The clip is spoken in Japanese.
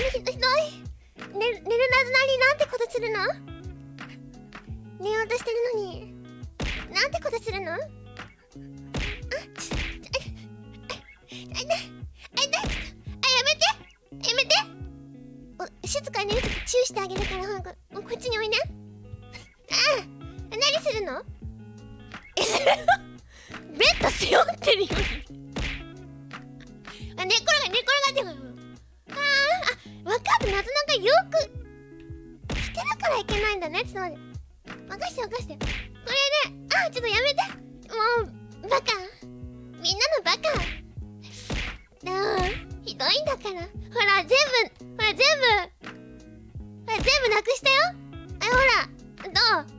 ひどい。寝るなずなになんてことするの？寝ようとしてるのになんてことするの？あ、やめて。静かに寝るときチューしてあげるから、ほらこっちにおいで。何するの？ベッド背負ってるよ。寝っ転がってる。わかった。なずながよくしてるからいけないんだね。ちょっと待って。任して。これで、ちょっとやめて。もう、バカ。みんなのバカ。ひどいんだから。ほら、全部なくしたよ。ほら、どう？